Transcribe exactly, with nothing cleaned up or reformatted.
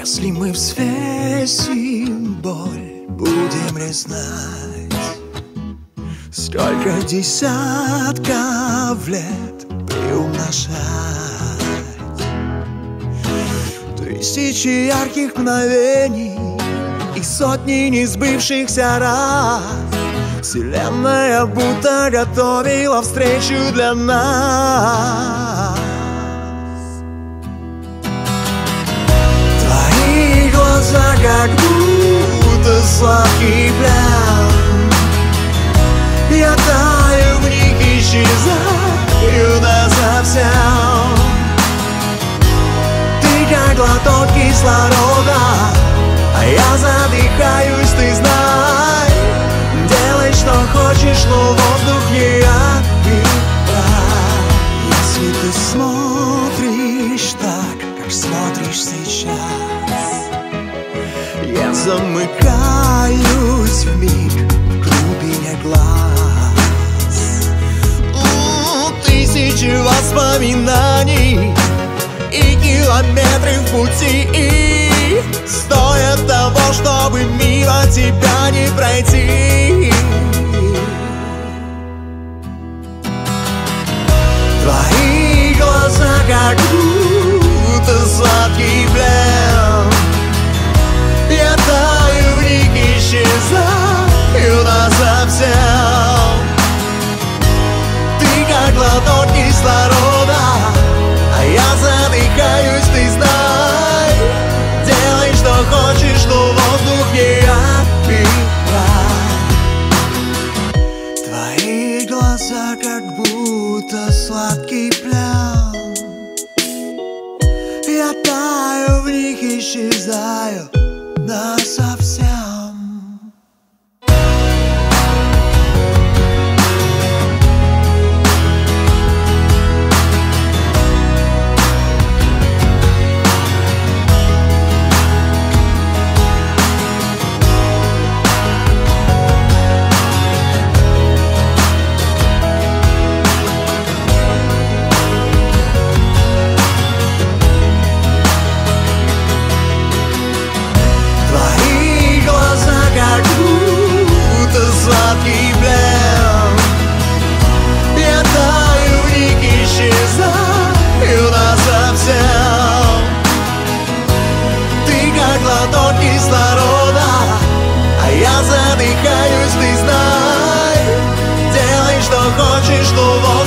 Если мы взвесим боль, будем ли знать, сколько десятков лет приумножать? Тысячи ярких мгновений и сотни несбывшихся раз. Вселенная будто готовила встречу для нас. Твои глаза как будто сладкий плян. Я таю в них, исчезаю насовсем. Ты как глоток кислорода, а я задыхаюсь, ты знай. Делай, что хочешь, но воздух не отбирай. Если ты смотришь так, как смотришь сейчас, я замыкаюсь вмиг в глубине глаз. У, тысячи воспоминаний и километры в пути, и стоит того, чтобы мимо тебя не пройти. Твои глаза как будто сладкий плен. Я таю в них, исчезаю насовсем. Ты как глоток кислорода, а я задыхаюсь, ты знай. Делай, что хочешь, но воздух не отбирай. Твои глаза как будто сладкий плян. Я таю в них, исчезаю насовсем. Сладкий плен. Я таю в них, исчезаю насовсем. Ты как глоток кислорода, а я задыхаюсь, ты знай. Делай, что хочешь, но вот